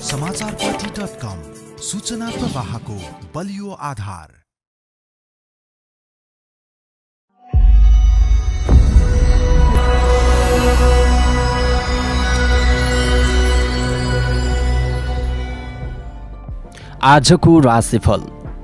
समाचारपाटी.com सूचना प्रवाहको बलियो आधार। आजको राशिफल।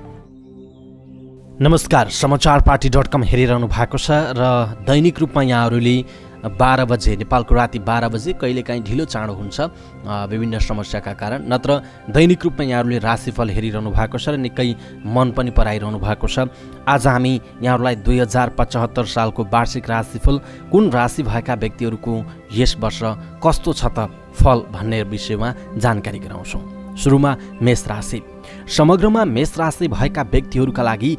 नमस्कार, समाचारपाटी.com हेरिरहनु भएको छ र दैनिक रूपमा यहाँहरूले 12 बजे नेपालको राति 12 बजे कहिलेकाहीँ ढिलो चाँडो हुन्छ विभिन्न समस्याका कारण, नत्र दैनिक रूपमा यहाँहरूले राशिफल हेरिरहनु भएको छ र निकै मन पनि पराइरहनु भएको छ। आज हामी यहाँहरूलाई 2075 सालको वार्षिक राशिफल, कुन राशि भएका व्यक्तिहरूको यस वर्ष कस्तो छ त फल भन्ने विषयमा जानकारी गराउँछौँ। सुरुमा मेष राशि। समग्रमा मेष राशि भएका व्यक्तिहरूका लागि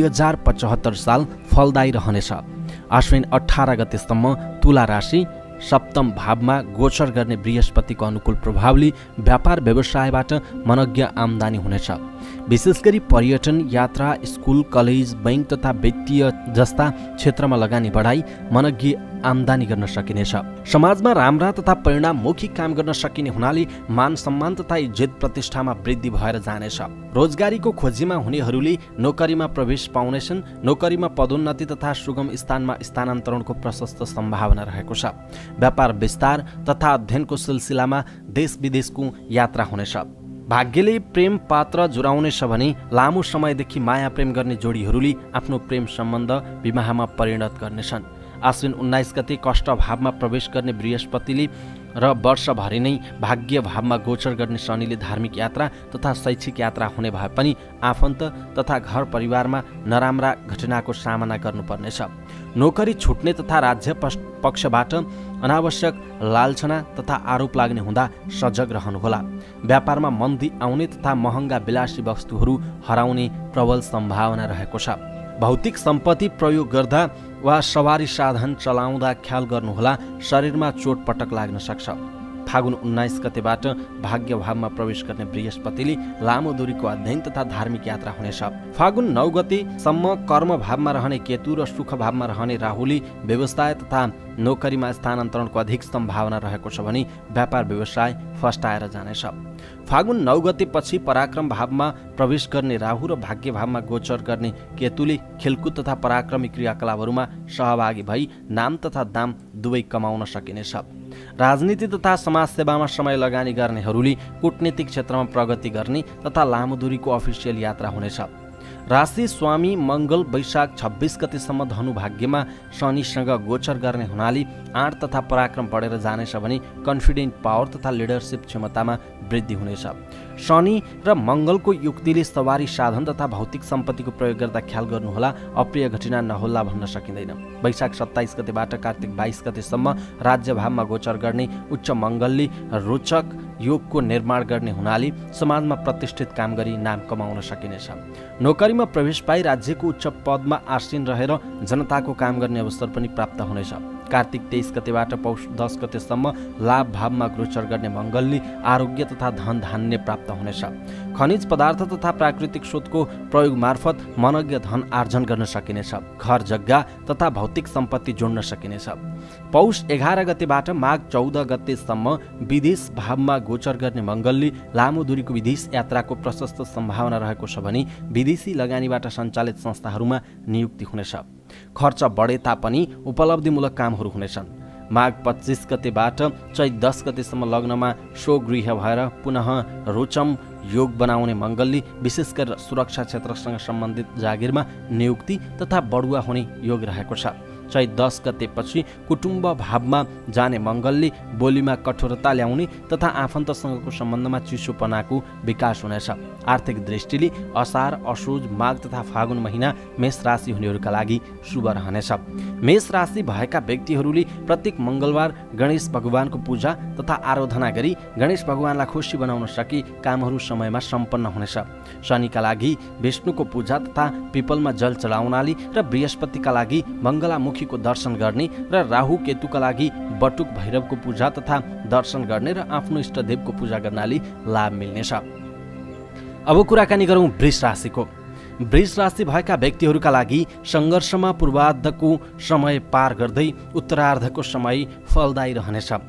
2075 साल फलदायी रहनेछ। अश्विन 18 गतेसम्म तुला राशि सप्तम भावमा गोचर गर्ने बृहस्पतिको अनुकूल प्रभावले व्यापार व्यवसायबाट मनज्ञ आम्दानी हुनेछ। विशेष गरी पर्यटन, यात्रा, स्कुल, कलेज, बैंक तथा वित्तीय जस्ता क्षेत्रमा लगानी बढाई मनज्ञ आम्दानी गर्न सकिनेछ। समाजमा राम्रा तथा परिणाममुखी काम गर्न सकिने हुनाले मान सम्मान तथा इज्जत प्रतिष्ठामा वृद्धि भएर जानेछ। रोजगारीको खोजीमा हुनेहरूले नोकरीमा प्रवेश पाउनेछन्। नोकरीमा पदोन्नति तथा सुगम स्थानमा स्थानान्तरणको प्रशस्त सम्भावना रहेको छ। व्यापार विस्तार तथा अध्ययनको सिलसिलामा देश विदेशको यात्रा हुनेछ। भाग्यले प्रेम पात्र जुराउनेछ भने लामो समयदेखि माया प्रेम गर्ने जोडीहरूले आफ्नो प्रेम सम्बन्ध विवाहमा परिणत गर्नेछन्। अश्विन 19 गते कष्ट भावमा प्रवेश गर्ने बृहस्पतिले र वर्षभरि नै भाग्य भावमा गोचर गर्ने शनिले धार्मिक यात्रा तथा शैक्षिक यात्रा हुने भए पनि आफन्त तथा घर परिवारमा नराम्रा घटनाको सामना गर्नुपर्नेछ। नोकरी छुट्ने तथा राज्य पक्षबाट अनावश्यक लालछना तथा आरोप लाग्ने हुँदा सजग रहनुहोला। व्यापारमा मन्दी आउने तथा महँगा विलासी वस्तुहरू हराउने प्रबल सम्भावना रहेको छ। भौतिक सम्पत्ति प्रयोग गर्दा वा सवारी साधन चलाउँदा ख्याल गर्नुहोला, शरीरमा चोटपटक लाग्न सक्छ। फागुन 19 गतेबाट भाग्य भावमा प्रवेश गर्ने बृहस्पतिले लामो दूरीको अध्ययन तथा धार्मिक यात्रा हुनेछ। फागुन 9 गतेसम्म कर्म भावमा रहने केतु र सुख भावमा रहने राहुले व्यवसाय तथा नोकरीमा स्थानान्तरणको अधिक सम्भावना रहेको छ भने व्यापार व्यवसाय फस्टाएर जानेछ। फागुन 9 गतेपछि पराक्रम भावमा प्रवेश गर्ने राहु र भाग्य भावमा गोचर गर्ने केतुले खेलकुद तथा पराक्रमी क्रियाकलापहरूमा सहभागी भई नाम तथा दाम दुवै कमाउन सकिनेछ। राजनीति तथा समाजसेवामा समय लगानी गर्नेहरूले कूटनीतिक क्षेत्रमा प्रगति गर्ने तथा लामो दूरीको अफिसियल यात्रा हुनेछ। राशि स्वामी मङ्गल वैशाख 26 गतेसम्म धनु भाग्यमा शनिसँग गोचर गर्ने हुनाले आँट तथा पराक्रम बढेर जानेछ भने कन्फिडेन्ट पावर तथा लिडरसिप क्षमतामा वृद्धि हुनेछ। शनि र मङ्गलको युक्तिले सवारी साधन तथा भौतिक सम्पत्तिको प्रयोग गर्दा ख्याल गर्नुहोला, अप्रिय घटना नहोला भन्न सकिँदैन। वैशाख 27 गतेबाट कार्तिक 22 गतेसम्म राज्य भावमा गोचर गर्ने उच्च मङ्गलले रोचक योगको निर्माण गर्ने हुनाले समाजमा प्रतिष्ठित काम गरी नाम कमाउन सकिनेछ। नोकरीमा प्रवेश पाई राज्यको उच्च पदमा आसीन रहेर जनताको काम गर्ने अवसर पनि प्राप्त हुनेछ। कार्तिक 23 गतेबाट पौष 10 गतेसम्म लाभ भावमा गोचर गर्ने मङ्गलले आरोग्य तथा धन धान्य प्राप्त हुनेछ। खनिज पदार्थ तथा प्राकृतिक स्रोतको प्रयोग मार्फत मनज्ञ धन आर्जन गर्न सकिनेछ। घर जग्गा तथा भौतिक सम्पत्ति जोड्न सकिनेछ। पौष 11 गतेबाट माघ 14 गतेसम्म विदेश भावमा गोचर गर्ने मङ्गलले लामो दूरीको विदेश यात्राको प्रशस्त सम्भावना रहेको छ भने विदेशी लगानीबाट सञ्चालित संस्थाहरूमा नियुक्ति हुनेछ। खर्च बढे तापनि उपलब्धिमूलक कामहरू हुनेछन्। माघ 25 गतेबाट चैत 10 गतेसम्म लग्नमा स्वगृह भएर पुनः रोचम योग बनाउने मङ्गलले विशेष गरेर सुरक्षा क्षेत्रसँग सम्बन्धित जागिरमा नियुक्ति तथा बढुवा हुने योग रहेको छ। चैत 10 गतेपछि कुटुम्ब भावमा जाने मङ्गलले बोलीमा कठोरता ल्याउने तथा आफन्तसँगको सम्बन्धमा चिसोपनाको विकास हुनेछ। आर्थिक दृष्टिले असार, असोज, माघ तथा फागुन महिना मेष राशि हुनेहरूका लागि शुभ रहनेछ। मेष राशि भएका व्यक्तिहरूले प्रत्येक मङ्गलबार गणेश भगवानको पूजा तथा आराधना गरी गणेश भगवानलाई खुसी बनाउन सके कामहरू समयमा सम्पन्न हुनेछ। शनिका लागि विष्णुको पूजा तथा पिपलमा जल चढाउनाले र बृहस्पतिका लागि मङ्गलामुखीको दर्शन गर्ने र राहु केतुका लागि बटुक भैरवको पूजा तथा दर्शन गर्ने र आफ्नो इष्टदेवको पूजा गर्नाले लाभ मिल्नेछ। अब कुराकानी गरौँ वृष राशिको। वृष राशि भएका व्यक्तिहरूका लागि सङ्घर्षमा पूर्वार्धको समय पार गर्दै उत्तरार्धको समय फलदायी रहनेछ।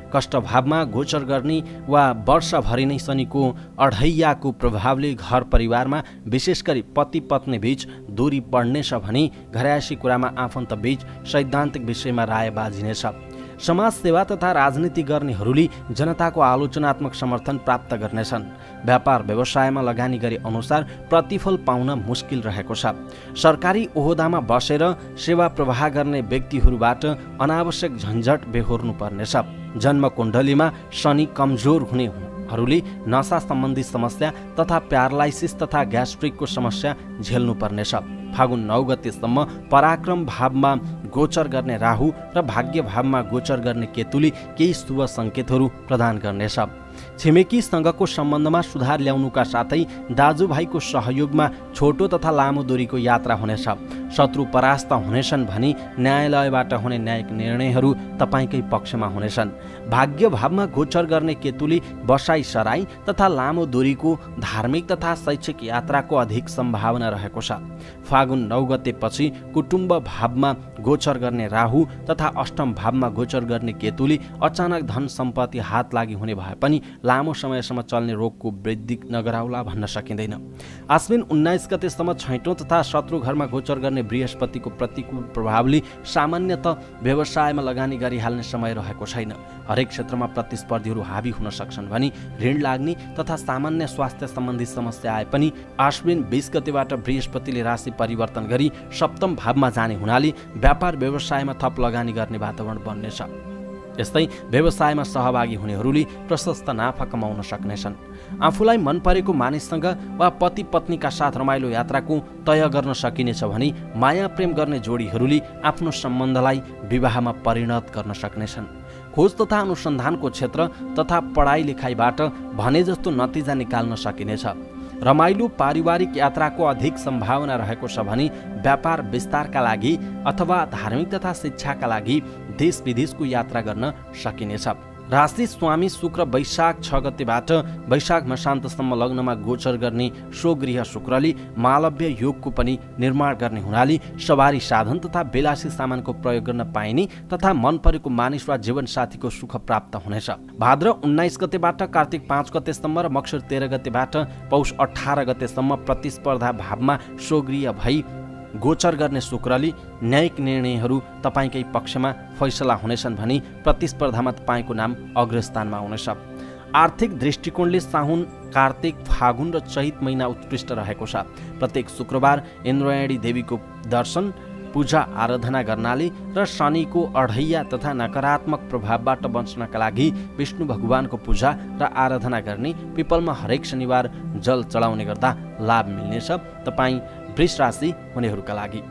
कष्टभावमा गोचर गर्ने वा वर्षभरि नै शनिको अढैयाको प्रभावले घर परिवारमा विशेष गरी पति पत्नी बीच दूरी बढ्नेछ भने घरयासी कुरामा आफन्त बीच सैद्धान्तिक विषयमा राय बाजिनेछ। समाज सेवा तथा राजनीति गर्नेहरूले जनताको आलोचनात्मक समर्थन प्राप्त गर्नेछन्। व्यापार व्यवसायमा लगानी गरे अनुसार प्रतिफल पाउन मुस्किल रहेको छ। सरकारी ओहदामा बसेर सेवा प्रवाह गर्ने व्यक्तिहरूबाट अनावश्यक झन्झट बेहोर्नु पर्नेछ। जन्मकुण्डलीमा शनि कमजोर हुनेहरूले नशा सम्बन्धी समस्या तथा प्यारालाइसिस तथा ग्यास्ट्रिकको समस्या झेल्नु पर्नेछ। फागुन 9 गतेसम्म पराक्रम भावमा गोचर गर्ने राहु र भाग्य भावमा गोचर गर्ने केतुले केही शुभ सङ्केतहरू प्रदान गर्नेछ। छिमेकीसँगको सम्बन्धमा सुधार ल्याउनुका साथै दाजुभाइको सहयोगमा छोटो तथा लामो दूरीको यात्रा हुनेछ। शत्रु परास्त हुनेछन् भने न्यायालयबाट हुने न्यायिक निर्णयहरू तपाईँकै पक्षमा हुनेछन्। भाग्य भावमा गोचर गर्ने केतुले बसाई सराई तथा लामो दूरीको धार्मिक तथा शैक्षिक यात्राको अधिक सम्भावना रहेको छ। फागुन 9 गतेपछि कुटुम्ब भावमा गोचर गर्ने राहु तथा अष्टम भावमा गोचर गर्ने केतुले अचानक धन सम्पत्ति हात लागि हुने भए पनि लामो समयसम्म चल्ने रोगको वृद्धि नगराउला भन्न सकिँदैन। आश्विन 19 गतेसम्म छैटौं तथा शत्रु घरमा गोचर गर्ने बृहस्पतिको प्रतिकूल प्रभावले सामान्यतः व्यवसायमा लगानी गरिहाल्ने समय रहेको छैन। हरेक क्षेत्रमा प्रतिस्पर्धीहरू हावी हुन सक्छन् भने ऋण लाग्ने तथा सामान्य स्वास्थ्य सम्बन्धी समस्या आए पनि आश्विन 20 गतेबाट बृहस्पतिले राशि परिवर्तन गरी सप्तम भावमा जाने हुनाले व्यापार व्यवसायमा थप लगानी गर्ने वातावरण बन्नेछ। यस्तै व्यवसायमा सहभागी हुनेहरूले प्रशस्त नाफा कमाउन सक्नेछन्। आफूलाई मन परेको मानिससँग वा पति पत्नीका साथ रमाइलो यात्राको तय गर्न सकिनेछ भने माया प्रेम गर्ने जोडीहरूले आफ्नो सम्बन्धलाई विवाहमा परिणत गर्न सक्नेछन्। खोज तथा अनुसन्धानको क्षेत्र तथा पढाइ लेखाइबाट भने जस्तो नतिजा निकाल्न सकिनेछ। रमाइलो पारिवारिक यात्राको अधिक सम्भावना रहेको छ भने व्यापार विस्तारका लागि अथवा धार्मिक तथा शिक्षाका लागि देश विदेशको यात्रा गर्न सकिनेछ। राशि स्वामी शुक्र वैशाख 6 गतेबाट वैशाख मसान्तसम्म लग्नमा गोचर गर्ने स्वगृह शुक्रले मालव्य योगको पनि निर्माण गर्ने हुनाले सवारी साधन तथा बेलासी सामानको प्रयोग गर्न पाइने तथा मन परेको मानिस वा जीवनसाथीको सुख प्राप्त हुनेछ। भाद्र 19 गतेबाट कार्तिक 5 गतेसम्म र मक्सिर 13 गतेबाट पौष 18 गतेसम्म प्रतिस्पर्धा भावमा स्वगृह भई गोचर गर्ने शुक्रले न्यायिक निर्णयहरू तपाईँकै पक्षमा फैसला हुनेछन् भने प्रतिस्पर्धामा तपाईँको नाम अग्रस्थानमा हुनेछ। आर्थिक दृष्टिकोणले साउन कार्तिक फागुन र चैत महिना उत्कृष्ट रहेको छ। प्रत्येक शुक्रबार इन्द्रायणी देवीको दर्शन पूजा आराधना गर्नाले र शनिको अढैया तथा नकारात्मक प्रभावबाट बच्नका लागि विष्णु भगवानको पूजा र आराधना गर्ने, पिपलमा हरेक शनिबार जल चढाउने गर्दा लाभ मिल्नेछ। तपाईँ वृष राशि हुनेहरूका लागि।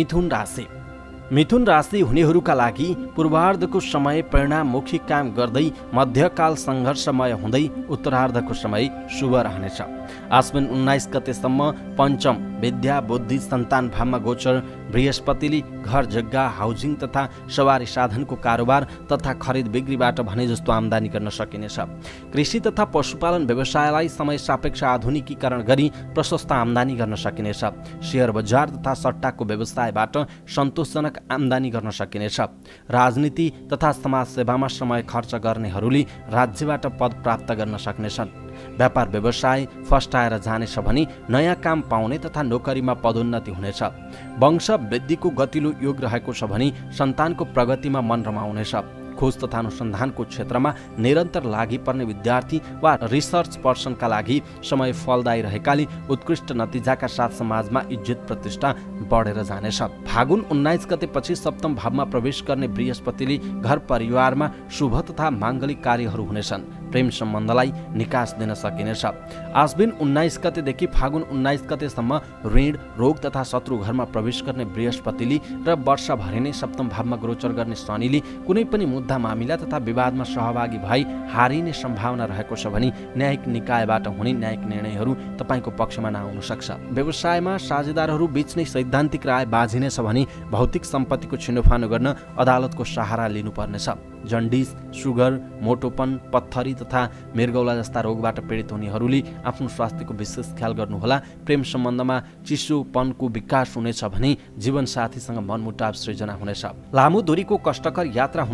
मिथुन राशि हुनेहरूका लागि पूर्वार्धको समय परिणाममुखी काम गर्दै मध्यकाल सङ्घर्षमय हुँदै उत्तरार्धको समय शुभ रहनेछ। आश्विन 19 गतेसम्म पञ्चम विद्या बुद्धि सन्तान भावमा गोचर बृहस्पतिले घर जग्गा हाउजिङ तथा सवारी साधनको कारोबार तथा खरिद बिक्रीबाट भने जस्तो आम्दानी गर्न सकिनेछ। कृषि तथा पशुपालन व्यवसायलाई समय सापेक्ष आधुनिकीकरण गरी प्रशस्त आम्दानी गर्न सकिनेछ। शेयर बजार तथा सट्टाको व्यवसायबाट सन्तोषजनक आम्दानी गर्न सकिनेछ। राजनीति तथा समाज सेवामा समय खर्च गर्नेहरूले राज्यबाट पद प्राप्त गर्न सक्नेछन्। व्यापार व्यवसाय फस्टाएर जानेछ भने नयाँ काम पाउने तथा नोकरीमा पदोन्नति हुनेछ। वंश वृद्धिको गतिलो योग रहेको छ भने सन्तानको प्रगतिमा मन रमाउनेछ। खोज तथा अनुसन्धानको क्षेत्रमा निरन्तर लागि पर्ने विद्यार्थी वा रिसर्च पर्सनका लागि समय फलदायी रहेकाले उत्कृष्ट नतिजाका साथ समाजमा इज्जत प्रतिष्ठा बढेर जानेछ। फागुन 19 गतेपछि सप्तम भावमा प्रवेश गर्ने बृहस्पतिले घर परिवारमा शुभ तथा माङ्गलिक कार्यहरू हुनेछन्। प्रेम सम्बन्धलाई निकास दिन सकिनेछ। आश्विन 19 गतेदेखि फागुन 19 गतेसम्म ऋण रोग तथा शत्रु घरमा प्रवेश गर्ने बृहस्पतिले र वर्षभरि नै सप्तम भावमा गोचर गर्ने शनिले कुनै पनि मुद्दा मामिला तथा विवादमा सहभागी भई हारिने सम्भावना रहेको छ भने न्यायिक निकायबाट हुने न्यायिक निर्णयहरू तपाईँको पक्षमा नआउन सक्छ। व्यवसायमा साझेदारहरू बीच नै सैद्धान्तिक राय बाजिनेछ भने भौतिक सम्पत्तिको छिनोफानो गर्न अदालतको सहारा लिनुपर्नेछ। जन्डिस, सुगर, मोटोपन, पत्थरी तथा मृगौला जस्ता रोगबाट पीडित हुनेहरूले आफ्नो स्वास्थ्यको विशेष ख्याल गर्नुहोला। प्रेम सम्बन्धमा चिसोपनको विकास हुनेछ भने जीवनसाथीसँग मनमुटाव सृजना हुनेछ। लामो दूरीको कष्टकर यात्रा हुन सक्छ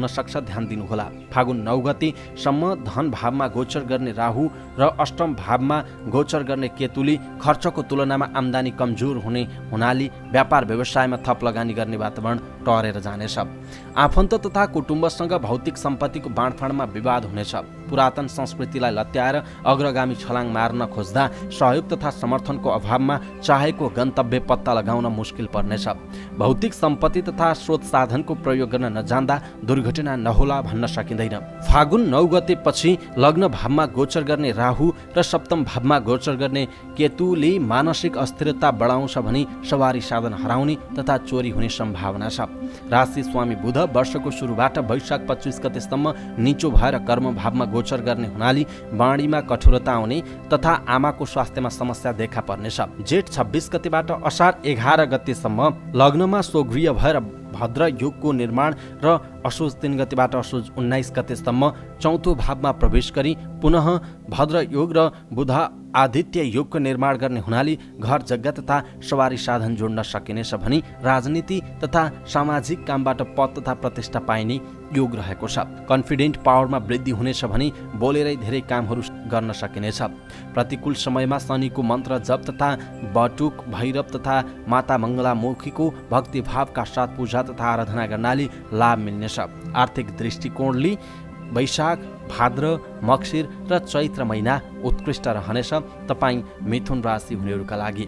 ध्यान दिनुहोला। फागुन 9 गतेसम्म धन भावमा गोचर गर्ने राहु र अष्टम भावमा गोचर गर्ने केतुले खर्चको तुलनामा आम्दानी कमजोर हुने हुनाले व्यापार व्यवसायमा थप लगानी गर्ने वातावरण टरेर जानेछ। आफन्त तथा कुटुम्बसँग भौतिक सम्पत्तिको बाँडफाँडमा विवाद हुनेछ। पुरातन संस्कृतिलाई लत्याएर अग्रगामी छलाङ मार्न खोज्दा सहयोग तथा समर्थनको अभावमा चाहेको गन्तव्य पत्ता लगाउन मुस्किल पर्नेछ। भौतिक सम्पत्ति तथा स्रोत साधनको प्रयोग गर्न नजान्दा दुर्घटना नहोला भन्न सकिँदैन। फागुन 9 गतेपछि लग्न भावमा गोचर गर्ने राहु र सप्तम भावमा गोचर गर्ने केतुले मानसिक अस्थिरता बढाउँछ भने सवारी साधन हराउने तथा चोरी हुने सम्भावना छ। राशि स्वामी बुध वर्षको सुरुबाट वैशाख 25 गतेसम्म निचो भएर कर्म भावमा गोचर गर्ने हुनाले बाणीमा कठोरता आउने तथा आमाको स्वास्थ्यमा समस्या देखा पर्नेछ। जेठ 26 गतेबाट असार 11 गतेसम्म लग्नमा स्वगृह भएर भद्र योगको निर्माण र असोज 3 गतेबाट असोज 19 गतेसम्म चौथो भावमा प्रवेश गरी पुनः भद्र योग र बुध आदित्य योगको निर्माण गर्ने हुनाले घर जग्गा तथा सवारी साधन जोड्न सकिनेछ भने राजनीति तथा सामाजिक कामबाट पद तथा प्रतिष्ठा पाइने योग रहेको छ। कन्फिडेन्ट पावरमा वृद्धि हुनेछ भने बोलेरै धेरै कामहरू गर्न सकिनेछ। प्रतिकूल समयमा शनिको मन्त्र जप तथा बटुक भैरव तथा माता मङ्गलामुखीको भक्तिभावका साथ पूजा तथा आराधना गर्नाले लाभ मिल्नेछ। आर्थिक दृष्टिकोणले वैशाख भाद्र मक्सिर र चैत्र महिना उत्कृष्ट रहनेछ। तपाईँ मिथुन राशि हुनेहरूका लागि।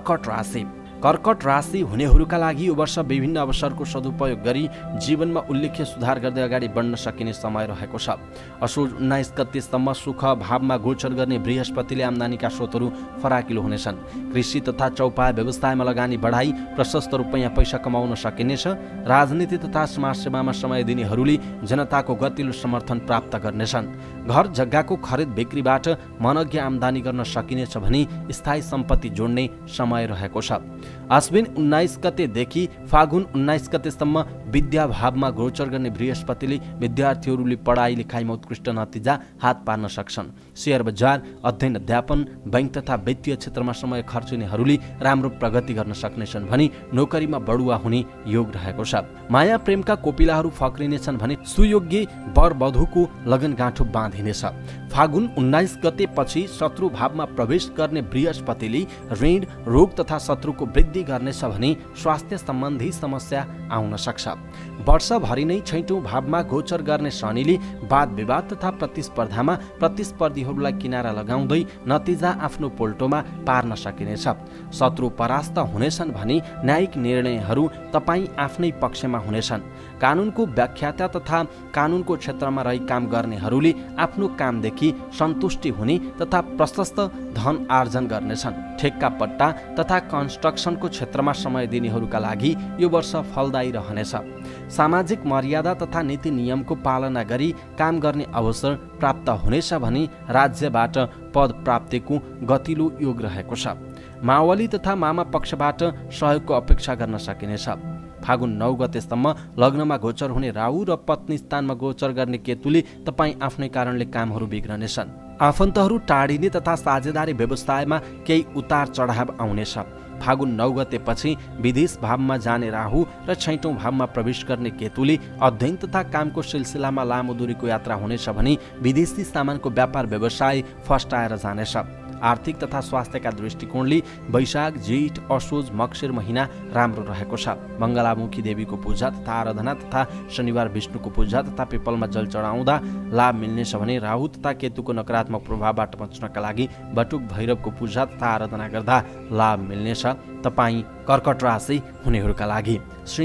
कर्कट राशि हुनेहरूका लागि यो वर्ष विभिन्न अवसरको सदुपयोग गरी जीवनमा उल्लेख्य सुधार गर्दै अगाडि बढ्न सकिने समय रहेको छ। असोज 19 गतेसम्म सुख भावमा गोचर गर्ने बृहस्पतिले आम्दानीका स्रोतहरू फराकिलो हुनेछन्। कृषि तथा चौपाया व्यवसायमा लगानी बढाई प्रशस्त रुपैयाँ पैसा कमाउन सकिनेछ। राजनीति तथा समाजसेवामा समय दिनेहरूले जनताको गतिलो समर्थन प्राप्त गर्नेछन्। घर जग्गाको खरिद बिक्रीबाट मनज्ञ आम्दानी गर्न सकिनेछ भने स्थायी सम्पत्ति जोड्ने समय रहेको छ। आश्विन 19 गतेदेखि फागुन 19 गतेसम्म विद्या भावमा गोचर गर्ने बृहस्पतिले विद्यार्थीहरूले पढाइ लेखाइमा उत्कृष्ट नतिजा हात पार्न सक्छन्। शेयर बजार अध्ययन अध्यापन बैंक तथा वित्तीय क्षेत्रमा समय खर्चिनेहरूले राम्रो प्रगति गर्न सक्नेछन् भने नोकरीमा बढुवा हुने योग रहेको छ। माया प्रेमका कोपिलाहरू फक्रिनेछन् भने सुयोग्य वर वधुको लगनगाँठो बाँधिनेछ। फागुन 19 गतेपछि शत्रु भावमा प्रवेश गर्ने बृहस्पतिले ऋण रोग तथा शत्रुको वृद्धि गर्नेछ भने स्वास्थ्य सम्बन्धी समस्या आउन सक्छ। वर्षभरि नै छैटौं भावमा गोचर गर्ने शनिले वाद विवाद तथा प्रतिस्पर्धामा प्रतिस्पर्धीहरूलाई किनारा लगाउँदै नतिजा आफ्नो पोल्टोमा पार्न सकिनेछ। शत्रु परास्त हुनेछन् भने न्यायिक निर्णयहरू तपाईँ आफ्नै पक्षमा हुनेछन्। कानुनको व्याख्याता तथा कानुनको क्षेत्रमा रही काम गर्नेहरूले आफ्नो कामदेखि सन्तुष्टि हुने तथा प्रशस्त धन आर्जन गर्नेछन्। ठेक्का पट्टा तथा कन्स्ट्रक्सनको क्षेत्रमा समय दिनेहरूका लागि यो वर्ष फलदायी रहनेछ। सामाजिक मर्यादा तथा नीति नियमको पालना गरी काम गर्ने अवसर प्राप्त हुनेछ भने राज्यबाट पद प्राप्तिको गतिलो योग रहेको छ। मावली तथा मामा पक्षबाट सहयोगको अपेक्षा गर्न सकिनेछ। फागुन 9 गतेसम्म लग्नमा गोचर हुने राहु र पत्नी स्थानमा गोचर गर्ने केतुले तपाईँ आफ्नै कारणले कामहरू बिग्रनेछन्। आफन्तहरू टाढिने तथा साझेदारी व्यवसायमा केही उतार चढाव आउनेछ। फागुन 9 गतेपछि विदेश भावमा जाने राहु र छैटौं भावमा प्रवेश गर्ने केतुले अध्ययन तथा कामको सिलसिलामा लामो दूरीको यात्रा हुनेछ भने विदेशी सामानको व्यापार व्यवसाय फस्टाएर जानेछ। आर्थिक तथा स्वास्थ्यका दृष्टिकोणले वैशाख जेठ असोज मक्सिर महिना राम्रो रहेको छ। मङ्गलामुखी देवीको पूजा तथा आराधना तथा शनिबार विष्णुको पूजा तथा पिपलमा जल चढाउँदा लाभ मिल्नेछ भने राहु तथा केतुको नकारात्मक प्रभावबाट बच्नका लागि बटुक भैरवको पूजा तथा आराधना गर्दा लाभ मिल्नेछ। तपाईँ कर्कट राशि हुनेहरूका लागि।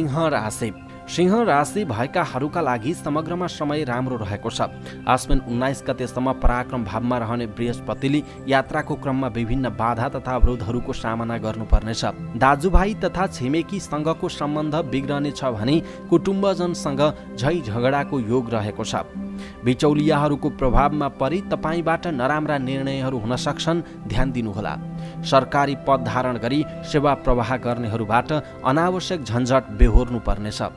सिंह राशि भएकाहरूका लागि समग्रमा समय राम्रो रहेको छ। आश्विन 19 गतेसम्म पराक्रम भावमा रहने बृहस्पतिले यात्राको क्रममा विभिन्न बाधा तथा अवरोधहरूको सामना गर्नुपर्नेछ। दाजुभाइ तथा छिमेकीसँगको सम्बन्ध बिग्रनेछ भने कुटुम्बजनसँग झै झगडाको योग रहेको छ। बिचौलियाहरूको प्रभावमा परि तपाईबाट नराम्रा निर्णयहरू हुन सक्छन्, ध्यान दिनुहोला। सरकारी पद धारण गरी सेवा प्रवाह गर्नेहरूबाट अनावश्यक झन्झट बेहोर्नु पर्नेछ।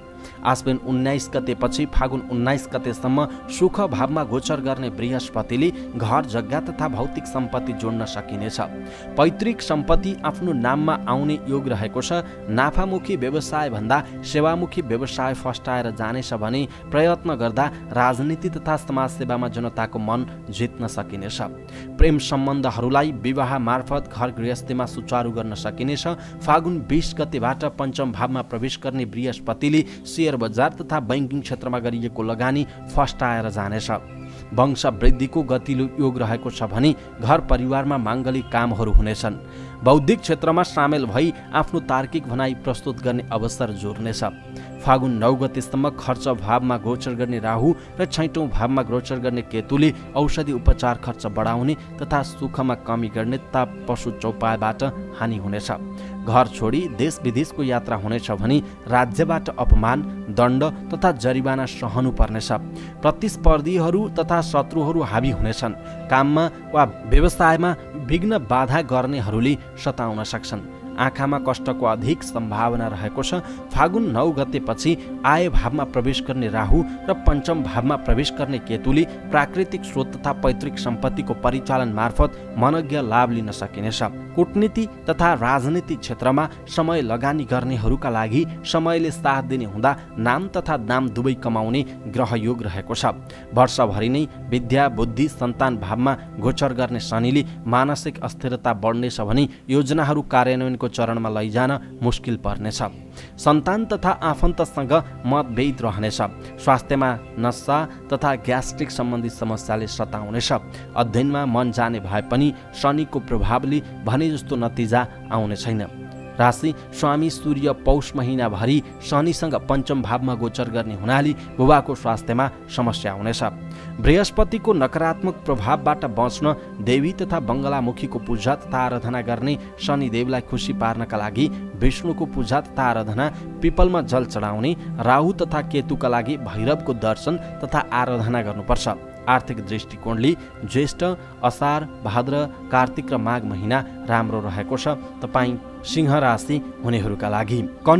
आश्विन 19 गतेपछि फागुन 19 गतेसम्म सुख भावमा गोचर गर्ने बृहस्पतिले घर जग्गा तथा भौतिक सम्पत्ति जोड्न सकिनेछ। पैतृक सम्पत्ति आफ्नो नाममा आउने योग रहेको छ। नाफामुखी व्यवसाय भन्दा सेवामुखी व्यवसाय फस्टाएर जानेछ भने प्रयत्न गर्दा राजनीति तथा समाजसेवामा जनताको मन जित्न सकिनेछ। प्रेम सम्बन्धहरूलाई विवाह मार्फत घर गृहस्थीमा सुचारू गर्न सकिनेछ। फागुन 20 गतेबाट पञ्चम भावमा प्रवेश गर्ने बृहस्पतिले शेयर बजार तथा बैंकिङ क्षेत्रमा गरिएको लगानी फस्टाएर जानेछ। वंश वृद्धिको गतिलो योग रहेको छ भने घर परिवारमा माङ्गलिक कामहरू हुनेछन्। बौद्धिक क्षेत्रमा सामेल भई आफ्नो तार्किक भनाइ प्रस्तुत गर्ने अवसर जोड्नेछ। फागुन 9 गतेसम्म खर्च भावमा गोचर गर्ने राहु र 6औं भावमा गोचर गर्ने केतुले औषधि उपचार खर्च बढाउने तथा सुखमा कमी गर्ने तथा पशु चौपायबाट हानि हुनेछ। घर छोडी देश विदेशको यात्रा हुनेछ भने राज्यबाट अपमान, दण्ड तथा जरिवाना सहनु पर्नेछ। प्रतिस्पर्धीहरू तथा शत्रुहरू हावी हुनेछन्। काममा वा व्यवसायमा विघ्न बाधा गर्नेहरूले सताउन सक्छन्। आँखामा कष्टको अधिक सम्भावना रहेको छ। फागुन 9 गतेपछि आय भावमा प्रवेश गर्ने राहु र पञ्चम भावमा प्रवेश गर्ने केतुले प्राकृतिक स्रोत तथा पैतृक सम्पत्तिको परिचालन मार्फत मनज्ञ लाभ लिन सकिनेछ। कूटनीति तथा राजनीति क्षेत्रमा समय लगानी गर्नेहरूका लागि समयले साथ दिने हुँदा नाम तथा दाम दुवै कमाउने ग्रह योग रहेको छ। वर्षभरि नै विद्या, बुद्धि, सन्तान भावमा गोचर गर्ने शनिले मानसिक अस्थिरता बढ्नेछ भने योजनाहरू कार्यान्वयनको चरणमा लैजान मुस्किल पर्नेछ। सन्तान तथा आफन्तसँग मतभेद रहनेछ। स्वास्थ्यमा नसा तथा ग्यास्ट्रिक सम्बन्धी समस्याले सताउनेछ। अध्ययनमा मन जाने भए पनि शनिको प्रभावले भने जस्तो नतिजा आउने छैन। राशि स्वामी सूर्य पौष महिनाभरि शनिसँग पञ्चम भावमा गोचर गर्ने हुनाले बुबाको स्वास्थ्यमा समस्या हुनेछ। बृहस्पतिको नकारात्मक प्रभावबाट बच्न देवी तथा बङ्गलामुखीको पूजा तथा आराधना गर्ने, शनिदेवलाई खुसी पार्नका लागि विष्णुको पूजा तथा आराधना, पिपलमा जल चढाउने, राहु तथा केतुका लागि भैरवको दर्शन तथा आराधना गर्नुपर्छ। आर्थिक दृष्टिकोणले ज्येष्ठ, असार, भाद्र, कार्तिक र माघ महिना राम्रो रहेको छ तपाईँ सिंह राशि हुनेहरूका लागि।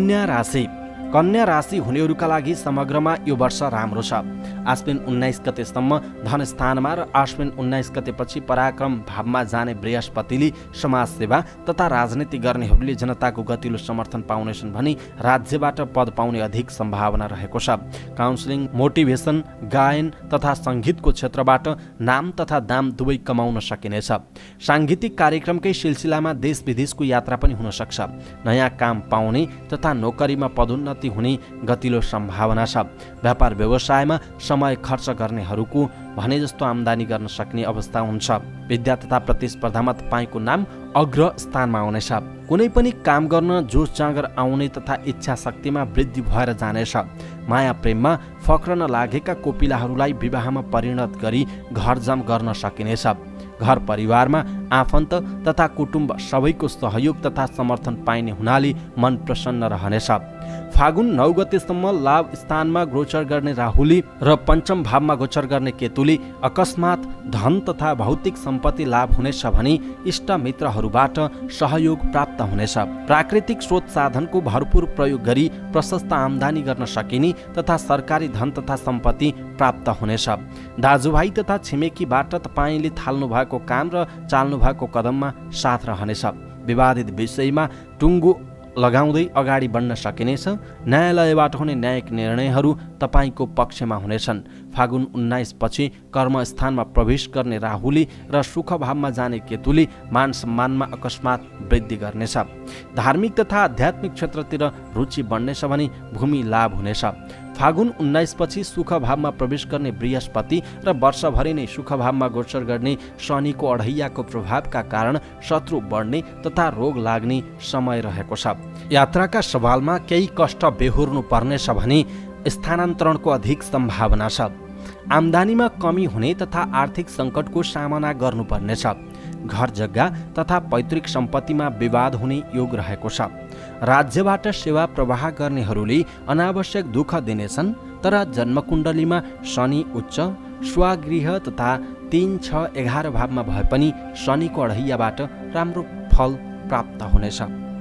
कन्या राशि हुनेहरूका लागि समग्रमा यो वर्ष राम्रो छ। आश्विन 19 गतेसम्म धन स्थानमा र आश्विन 19 गतेपछि पराक्रम भावमा जाने बृहस्पतिले समाजसेवा तथा राजनीति गर्नेहरूले जनताको गतिलो समर्थन पाउनेछन् भने राज्यबाट पद पाउने अधिक सम्भावना रहेको छ। काउन्सिलिङ, मोटिभेसन, गायन तथा सङ्गीतको क्षेत्रबाट नाम तथा दाम दुवै कमाउन सकिनेछ। साङ्गीतिक कार्यक्रमकै सिलसिलामा देश विदेशको यात्रा पनि हुन सक्छ। नयाँ काम पाउने तथा नोकरीमा पदोन्नति हुने गतिलो सम्भावना छ। व्यापार व्यवसायमा समय खर्च गर्नेहरूको भने जस्तो आम्दानी गर्न सक्ने अवस्था हुन्छ। विद्या तथा प्रतिस्पर्धामा तपाईँको नाम अग्र स्थानमा आउनेछ। कुनै पनि काम गर्न जोस जाँगर आउने तथा इच्छा शक्तिमा वृद्धि भएर जानेछ। माया प्रेममा फक्रन लागेका कोपिलाहरूलाई विवाहमा परिणत गरी घरजम गर्न सकिनेछ। घर परिवारमा आफन्त तथा कुटुम्ब सबैको सहयोग तथा समर्थन पाइने हुनाले मन प्रसन्न रहनेछ। फागुन 9 गतेसम्म लाभ स्थानमा गोचर गर्ने राहुले र पञ्चम भावमा गोचर गर्ने केतुले अकस्मात धन तथा भौतिक सम्पत्ति लाभ हुनेछ भने इष्ट मित्रहरूबाट सहयोग प्राप्त हुनेछ। प्राकृतिक स्रोत साधनको भरपूर प्रयोग गरी प्रशस्त आम्दानी गर्न सकिने तथा सरकारी धन तथा सम्पत्ति प्राप्त हुनेछ। दाजुभाइ तथा छिमेकीबाट तपाईँले थाल्नु भएको काम र चाल्नु भएको कदममा साथ रहनेछ। विवादित विषयमा टुङ्गो लगाउँदै अगाडि बढ्न सकिनेछ। न्यायालयबाट हुने न्यायिक निर्णयहरू तपाईँको पक्षमा हुनेछन्। फागुन 19 पछि कर्मस्थानमा प्रवेश गर्ने राहुले र सुख भावमा जाने केतुले मान सम्मानमा अकस्मात वृद्धि गर्नेछ। धार्मिक तथा आध्यात्मिक क्षेत्रतिर रुचि बढ्नेछ भने भूमि लाभ हुनेछ। फागुन 19 पछि सुख भावमा प्रवेश गर्ने बृहस्पति र वर्षभरि नै सुख भावमा गोचर गर्ने शनिको अढैयाको प्रभावका कारण शत्रु बढ्ने तथा रोग लाग्ने समय रहेको छ। यात्राका सवालमा केही कष्ट बेहोर्नु पर्नेछ भने स्थानान्तरणको अधिक सम्भावना छ। आम्दानीमा कमी हुने तथा आर्थिक सङ्कटको सामना गर्नुपर्नेछ। घर जग्गा तथा पैतृक सम्पत्तिमा विवाद हुने योग रहेको छ। राज्यबाट सेवा प्रवाह गर्नेहरूले अनावश्यक दुःख दिनेछन्, तर जन्मकुण्डलीमा शनि उच्च, स्वगृह तथा 3, 6, 11 भावमा भए पनि शनिको अढैयाबाट राम्रो फल प्राप्त हुनेछ।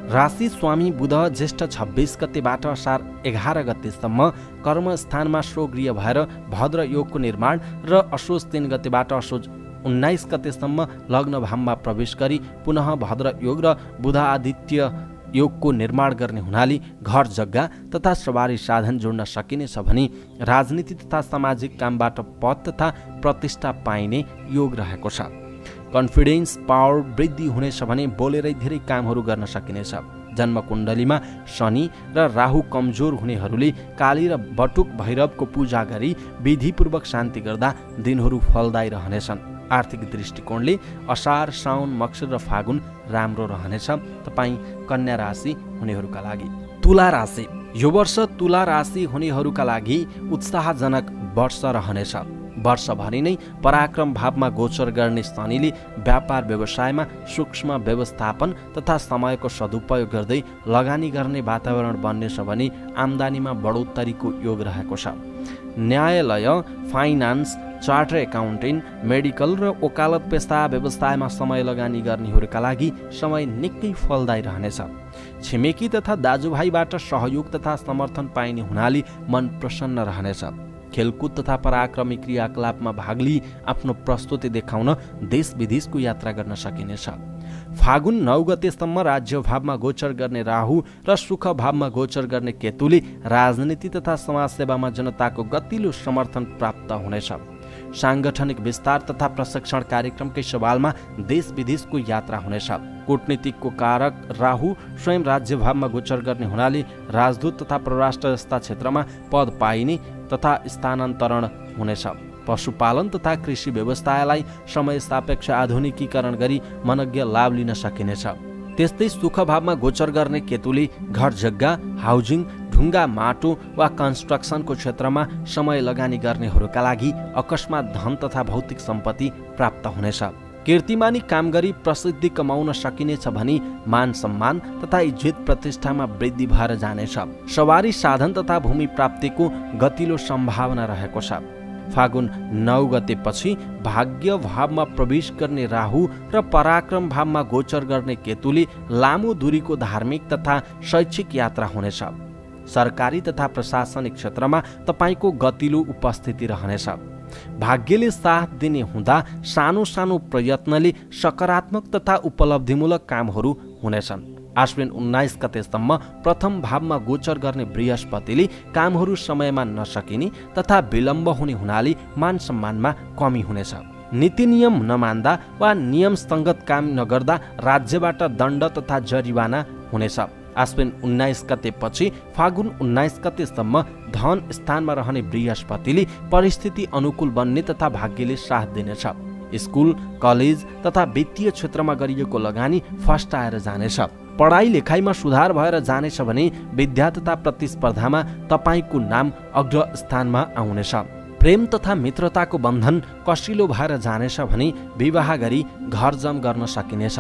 राशि स्वामी बुध ज्येष्ठ 26 गतेबाट असार 11 गतेसम्म कर्मस्थानमा स्वगृह भएर भद्र योगको निर्माण र असोज 3 गतेबाट असोज 19 गतेसम्म लग्न भावमा प्रवेश गरी पुनः भद्र योग र बुधादित्य योगको निर्माण गर्ने हुनाले घर जग्गा तथा सवारी साधन जोड्न सकिनेछ भने राजनीति तथा सामाजिक कामबाट पद तथा प्रतिष्ठा पाइने योग रहेको छ। कन्फिडेन्स पावर वृद्धि हुनेछ भने बोलेरै धेरै कामहरू गर्न सकिनेछ। जन्मकुण्डलीमा शनि र राहु कमजोर हुनेहरूले काली र बटुक भैरवको पूजा गरी विधिपूर्वक शान्ति गर्दा दिनहरू फलदायी रहनेछन्। आर्थिक दृष्टिकोणले असार साउन मक्सिर र फागुन राम्रो रहनेछ। तपाईँ कन्या राशि हुनेहरूका लागि। तुला राशि। यो वर्ष तुला राशि हुनेहरूका लागि उत्साहजनक वर्ष रहनेछ। वर्षभरि नै पराक्रम भावमा गोचर गर्ने शनिले व्यापार व्यवसायमा सूक्ष्म व्यवस्थापन तथा समयको सदुपयोग गर्दै लगानी गर्ने वातावरण बन्नेछ भने आम्दानीमा बढोत्तरीको योग रहेको छ। न्यायालय, फाइनान्स, चार्टर एकाउन्टेन्ट, मेडिकल र वकालत पेसा व्यवसायमा समय लगानी गर्नेहरूका लागि समय निकै फलदायी रहनेछ। छिमेकी तथा दाजुभाइबाट सहयोग तथा समर्थन पाइने हुनाले मन प्रसन्न रहनेछ। खेलकुद तथा पराक्रमी क्रियाकलापमा भाग लिई आफ्नो प्रस्तुति देखाउन देश विदेशको यात्रा गर्न सकिनेछ। फागुन 9 गतेसम्म राज्य भावमा गोचर गर्ने राहु र सुख भावमा गोचर गर्ने केतुले राजनीति तथा समाजसेवामा जनताको गतिलो समर्थन प्राप्त हुनेछ। सांगठनिक विस्तार तथा प्रशिक्षण कार्यक्रमकै सवालमा देश विदेशको यात्रा हुनेछ। कूटनीतिको कारक राहु स्वयं राज्य भावमा गोचर गर्ने हुनाले राजदूत तथा परराष्ट्र जस्ता क्षेत्रमा पद पाइने तथा स्थानान्तरण हुनेछ। पशुपालन तथा कृषि व्यवसायलाई समय सापेक्ष आधुनिकीकरण गरी मनज्ञ लाभ लिन सकिनेछ। त्यस्तै सुख भावमा गोचर गर्ने केतुले घर जग्गा, हाउजिङ, ढुङ्गा माटो वा कन्स्ट्रक्सनको क्षेत्रमा समय लगानी गर्नेहरूका लागि अकस्मात धन तथा भौतिक सम्पत्ति प्राप्त हुनेछ। कीर्तिमानी काम गरी प्रसिद्धि कमाउन सकिनेछ भने मान सम्मान तथा इज्जत प्रतिष्ठामा वृद्धि भएर जानेछ। सवारी साधन तथा भूमि प्राप्तिको गतिलो सम्भावना रहेको छ। फागुन 9 गतेपछि भाग्य भावमा प्रवेश गर्ने राहु र पराक्रम भावमा गोचर गर्ने केतुले लामो दूरीको धार्मिक तथा शैक्षिक यात्रा हुनेछ। सरकारी तथा प्रशासनिक क्षेत्रमा तपाईको गतिलो उपस्थिति रहनेछ। भाग्यले साथ दिने हुँदा सानो सानो प्रयत्नले सकारात्मक तथा उपलब्धिमूलक कामहरू हुनेछन्। आश्विन 19 गतेसम्म प्रथम भावमा गोचर गर्ने बृहस्पतिले कामहरू समयमा नसकिने तथा विलम्ब हुने हुनाले मान सम्मानमा कमी हुनेछ। नीति नियम नमान्दा वा नियम संगत काम नगर्दा राज्यबाट दण्ड तथा जरिवाना हुनेछ। आश्विन 19 गतेपछि फागुन 19 गतेसम्म धन स्थानमा रहने बृहस्पतिले परिस्थिति अनुकूल बन्ने तथा भाग्यले साथ दिनेछ। स्कुल, कलेज तथा वित्तीय क्षेत्रमा गरिएको लगानी फस्टाएर जानेछ। पढाइ लेखाइमा सुधार भएर जानेछ भने विद्या तथा प्रतिस्पर्धामा तपाईको नाम अग्र स्थानमा आउनेछ। प्रेम तथा मित्रताको बन्धन कसिलो भएर जानेछ भने विवाह गरी घर जम गर्न सकिनेछ।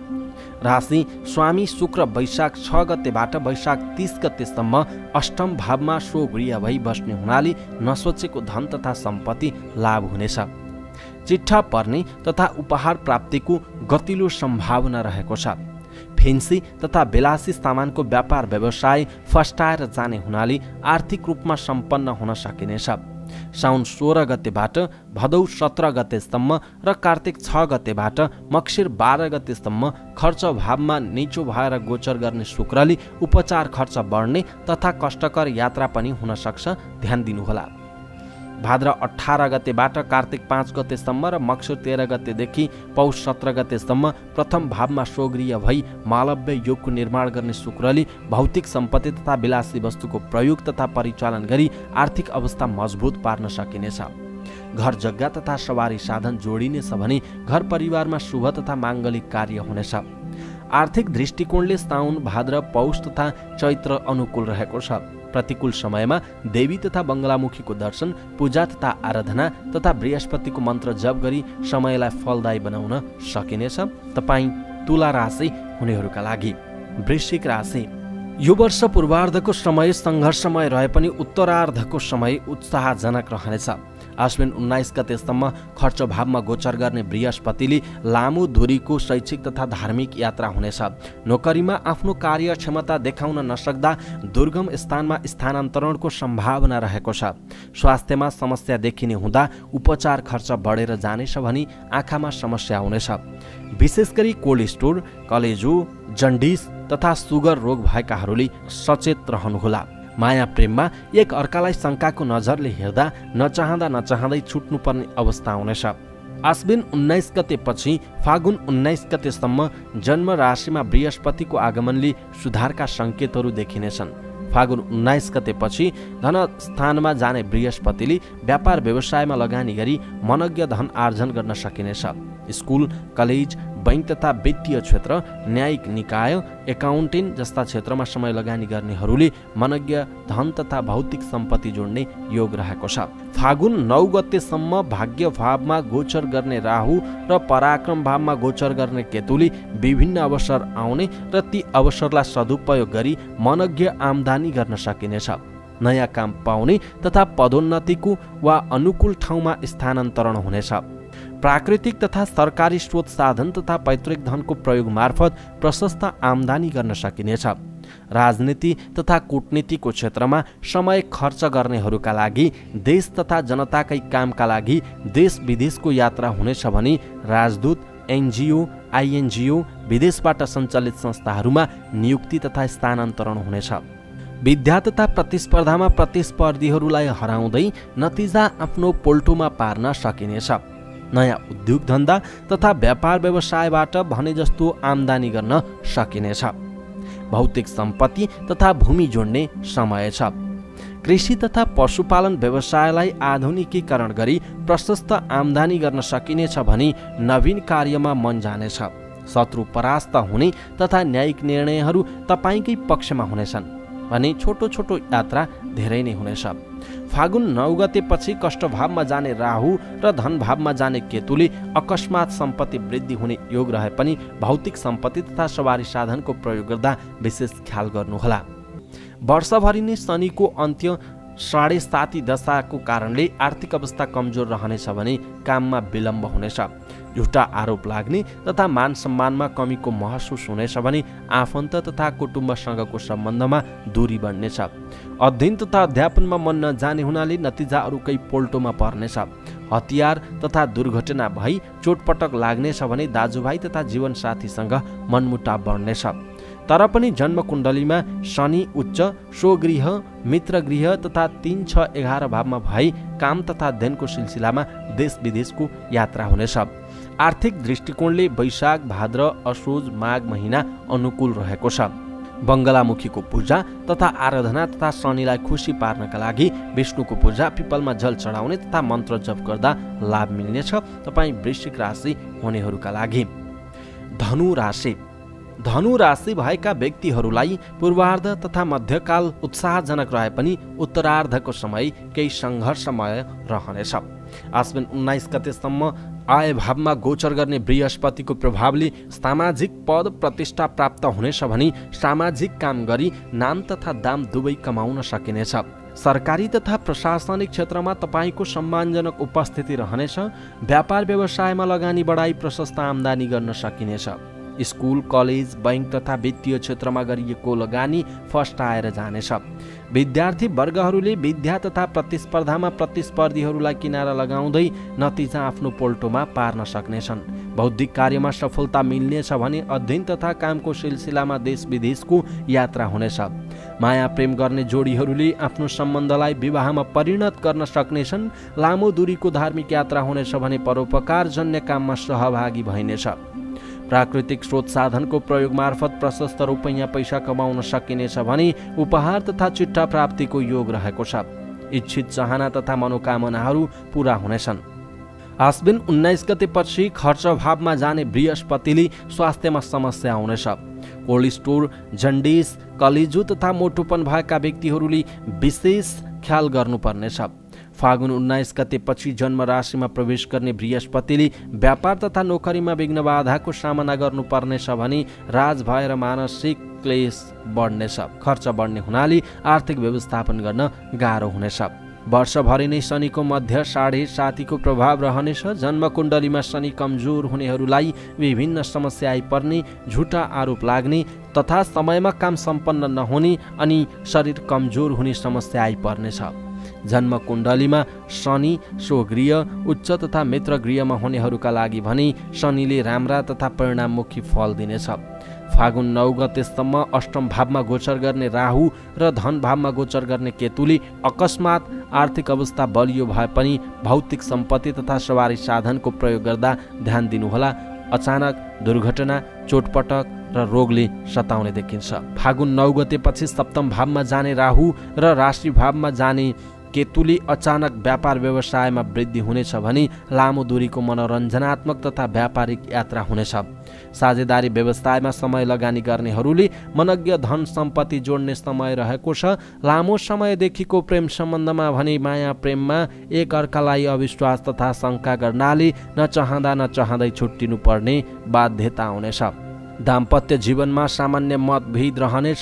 राशि स्वामी शुक्र वैशाख 6 गतेबाट वैशाख 30 गतेसम्म अष्टम भावमा स्वगृह भई बस्ने हुनाले नसोचेको धन तथा सम्पत्ति लाभ हुनेछ। चिट्ठा पर्ने तथा उपहार प्राप्तिको गतिलो सम्भावना रहेको छ। फेन्सी तथा बेलासी सामानको व्यापार व्यवसाय फस्टाएर जाने हुनाले आर्थिक रूपमा सम्पन्न हुन सकिनेछ। साउन 16 गतेबाट भदौ 17 गतेसम्म र कार्तिक 6 गतेबाट मक्सिर 12 गतेसम्म खर्च भावमा निचो भएर गोचर गर्ने शुक्रले उपचार खर्च बढ्ने तथा कष्टकर यात्रा पनि हुन सक्छ, ध्यान दिनुहोला। भाद्र 18 गतेबाट कार्तिक 5 गतेसम्म र मक्सिर 13 गतेदेखि पौष 17 गतेसम्म प्रथम भावमा स्वगृह भई मालव्य योगको निर्माण गर्ने शुक्रले भौतिक सम्पत्ति तथा विलासी वस्तुको प्रयोग तथा परिचालन गरी आर्थिक अवस्था मजबुत पार्न सकिनेछ। घर जग्गा तथा सवारी साधन जोडिनेछ भने घर परिवारमा शुभ तथा माङ्गलिक कार्य हुनेछ। आर्थिक दृष्टिकोणले साउन, भाद्र, पौष तथा चैत्र अनुकूल रहेको छ। प्रतिकूल समयमा देवी तथा बङ्गलामुखीको दर्शन, पूजा तथा आराधना तथा बृहस्पतिको मन्त्र जप गरी समयलाई फलदायी बनाउन सकिनेछ। तपाईँ तुला राशि हुनेहरूका लागि। वृश्चिक राशि। यो वर्ष पूर्वार्धको समय सङ्घर्षमय रहे पनि उत्तरार्धको समय उत्साहजनक रहनेछ। आश्विन 19 गतेसम्म खर्च भावमा गोचर गर्ने बृहस्पतिले लामो दूरीको शैक्षिक तथा धार्मिक यात्रा हुनेछ। नोकरीमा आफ्नो कार्यक्षमता देखाउन नसक्दा दुर्गम स्थानमा स्थानान्तरणको सम्भावना रहेको छ। स्वास्थ्यमा समस्या देखिने हुँदा उपचार खर्च बढेर जानेछ भनी आँखामा समस्या हुनेछ। विशेष गरी कोल्ड स्टोर, कलेजो, जन्डिस तथा सुगर रोग भएकाहरूले सचेत रहनुहोला। माया प्रेममा एक अर्कालाई शङ्काको नजरले हेर्दा नचाहँदै छुट्नुपर्ने अवस्था हुनेछ। आश्विन 19 गतेपछि फागुन 19 गतेसम्म जन्म राशिमा बृहस्पतिको आगमनले सुधारका सङ्केतहरू देखिनेछन्। फागुन 19 गतेपछि धन स्थानमा जाने बृहस्पतिले व्यापार व्यवसायमा लगानी गरी मनज्ञ धन आर्जन गर्न सकिनेछ। स्कुल, कलेज, बैंक तथा वित्तीय क्षेत्र, न्यायिक निकाय, एकाउन्टिङ जस्ता क्षेत्रमा समय लगानी गर्नेहरूले मनज्ञ धन तथा भौतिक सम्पत्ति जोड्ने योग रहेको छ। फागुन 9 गतेसम्म भाग्य भावमा गोचर गर्ने राहु र पराक्रम भावमा गोचर गर्ने केतुले विभिन्न अवसर आउने र ती अवसरलाई सदुपयोग गरी मनज्ञ आम्दानी गर्न सकिनेछ। नयाँ काम पाउने तथा पदोन्नतिको वा अनुकूल ठाउँमा स्थानान्तरण हुनेछ। प्राकृतिक तथा सरकारी स्रोत साधन तथा पैतृक धनको प्रयोग मार्फत प्रशस्त आम्दानी गर्न सकिनेछ। राजनीति तथा कूटनीतिको क्षेत्रमा समय खर्च गर्नेहरूका लागि देश तथा जनताकै कामका लागि देश विदेशको यात्रा हुनेछ भने राजदूत, एनजिओ, आइएनजिओ, विदेशबाट सञ्चालित संस्थाहरूमा नियुक्ति तथा स्थानान्तरण हुनेछ। विद्या तथा प्रतिस्पर्धामा प्रतिस्पर्धीहरूलाई हराउँदै नतिजा आफ्नो पोल्टोमा पार्न सकिनेछ। नयाँ उद्योग धन्दा तथा व्यापार व्यवसायबाट भने जस्तो आम्दानी गर्न सकिनेछ। भौतिक सम्पत्ति तथा भूमि जोड्ने समय छ। कृषि तथा पशुपालन व्यवसायलाई आधुनिकीकरण गरी प्रशस्त आम्दानी गर्न सकिनेछ भने नवीन कार्यमा मन जानेछ। शत्रु परास्त हुने तथा न्यायिक निर्णयहरू तपाईँकै पक्षमा हुनेछन् भने छोटो छोटो यात्रा धेरै नै हुनेछ। फागुन 9 गतेपछि कष्टभावमा जाने राहु र धनभावमा जाने केतुले अकस्मात सम्पत्ति वृद्धि हुने योग रहे पनि भौतिक सम्पत्ति तथा सवारी साधनको प्रयोग गर्दा विशेष ख्याल गर्नुहोला। वर्षभरि नै शनिको अन्त्य 7.5 दशाको कारणले आर्थिक अवस्था कमजोर रहनेछ भने काममा विलम्ब हुनेछ। झुटा आरोप लाग्ने तथा मान सम्मानमा कमीको महसुस हुनेछ भने आफन्त तथा कुटुम्बसँगको सम्बन्धमा दूरी बढ्नेछ। अध्ययन तथा अध्यापनमा मन नजाने हुनाले नतिजा अरूकै पोल्टोमा पर्नेछ। हतियार तथा दुर्घटना भई चोटपटक लाग्नेछ भने दाजुभाइ तथा जीवनसाथीसँग मनमुटाव बढ्नेछ। तर पनि जन्म कुण्डलीमा शनि उच्च, स्वगृह, मित्रगृह तथा 3, 6, 11 भावमा भई काम तथा अध्ययनको सिलसिलामा देश विदेशको यात्रा हुनेछ। आर्थिक दृष्टिकोणले वैशाख, भाद्र, असोज, माघ महिना अनुकूल रहेको छ। बङ्गलामुखीको पूजा तथा आराधना तथा शनिलाई खुसी पार्नका लागि विष्णुको पूजा, पिपलमा जल चढाउने तथा मन्त्र जप गर्दा लाभ मिल्नेछ। तपाईँ वृश्चिक राशि हुनेहरूका लागि। धनु राशि। धनु राशि भएका व्यक्तिहरूलाई पूर्वार्ध तथा मध्यकाल उत्साहजनक रहे पनि उत्तरार्धको समय केही सङ्घर्षमय रहनेछ। आश्विन 19 गतेसम्म आय भावमा गोचर गर्ने बृहस्पतिको प्रभावले सामाजिक पद प्रतिष्ठा प्राप्त हुनेछ भने सामाजिक काम गरी नाम तथा दाम दुवै कमाउन सकिनेछ। सरकारी तथा प्रशासनिक क्षेत्रमा तपाईँको सम्मानजनक उपस्थिति रहनेछ। व्यापार व्यवसायमा लगानी बढाई प्रशस्त आम्दानी गर्न सकिनेछ। स्कुल, कलेज, बैंक तथा वित्तीय क्षेत्रमा गरिएको लगानी फस्टाएर जानेछ। विद्यार्थी वर्गहरूले विद्या तथा प्रतिस्पर्धामा प्रतिस्पर्धीहरूलाई किनारा लगाउँदै नतिजा आफ्नो पोल्टोमा पार्न सक्नेछन्। बौद्धिक कार्यमा सफलता मिल्नेछ भने अध्ययन तथा कामको सिलसिलामा देश विदेशको यात्रा हुनेछ। माया प्रेम गर्ने जोडीहरूले आफ्नो सम्बन्धलाई विवाहमा परिणत गर्न सक्नेछन्। लामो दूरीको धार्मिक यात्रा हुनेछ भने परोपकारजन्य काममा सहभागी भइनेछ। प्राकृतिक स्रोत साधनको प्रयोग मार्फत प्रशस्त रुपैयाँ पैसा कमाउन सकिनेछ भने उपहार तथा चिट्ठा प्राप्तिको योग रहेको छ। इच्छित चाहना तथा मनोकामनाहरू पूरा हुनेछन्। आश्विन 19 गतेपछि खर्च भावमा जाने बृहस्पतिले स्वास्थ्यमा समस्या हुनेछ। कोल्ड स्टोर, जन्डिस, कलेजो तथा मोटोपन भएका व्यक्तिहरूले विशेष ख्याल गर्नुपर्नेछ। फागुन 19 गतेपछि जन्म राशिमा प्रवेश गर्ने बृहस्पतिले व्यापार तथा नोकरीमा विघ्न बाधाको सामना गर्नुपर्नेछ भने राज भएर मानसिक क्लेश बढ्नेछ। खर्च बढ्ने हुनाले आर्थिक व्यवस्थापन गर्न गाह्रो हुनेछ। वर्षभरि नै शनिको मध्य 7.5 प्रभाव रहनेछ। जन्मकुण्डलीमा शनि कमजोर हुनेहरूलाई विभिन्न समस्या आइपर्ने, झुटा आरोप लाग्ने तथा समयमा काम सम्पन्न नहुने अनि शरीर कमजोर हुने समस्या आइपर्नेछ। जन्मकुण्डलीमा शनि स्वगृह, उच्च तथा मित्र गृहमा हुनेहरूका लागि भने शनिले राम्रा तथा परिणाममुखी फल दिनेछ। फागुन 9 गतेसम्म अष्टम भावमा गोचर गर्ने राहु र धन भावमा गोचर गर्ने केतुले अकस्मात आर्थिक अवस्था बलियो भए पनि भौतिक सम्पत्ति तथा सवारी साधनको प्रयोग गर्दा ध्यान दिनुहोला। अचानक दुर्घटना, चोटपटक र रोगले सताउने देखिन्छ। फागुन 9 गतेपछि सप्तम भावमा जाने राहु र राशि भावमा जाने केतुले अचानक व्यापार व्यवसायमा वृद्धि हुनेछ भने लामो दूरीको मनोरञ्जनात्मक तथा व्यापारिक यात्रा हुनेछ। साझेदारी व्यवसायमा समय लगानी गर्नेहरूले मनज्ञ धन सम्पत्ति जोड्ने समय रहेको छ। लामो समयदेखिको प्रेम सम्बन्धमा भने माया प्रेममा एक अर्कालाई अविश्वास तथा शङ्का गर्नाले नचाहँदै छुट्टिनु पर्ने बाध्यता हुनेछ। दाम्पत्य जीवनमा सामान्य मतभेद रहनेछ।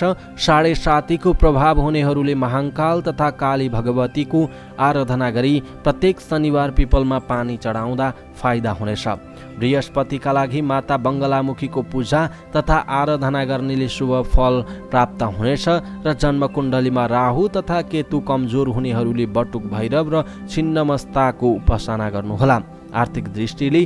7.5 प्रभाव हुनेहरूले महाङ्काल तथा काली भगवतीको आराधना गरी प्रत्येक शनिबार पिपलमा पानी चढाउँदा फाइदा हुनेछ। बृहस्पतिका लागि माता बङ्गलामुखीको पूजा तथा आराधना गर्नेले शुभ फल प्राप्त हुनेछ र जन्मकुण्डलीमा राहु तथा केतु कमजोर हुनेहरूले बटुक भैरव र छिन्नमस्ताको उपासना गर्नुहोला। आर्थिक दृष्टिले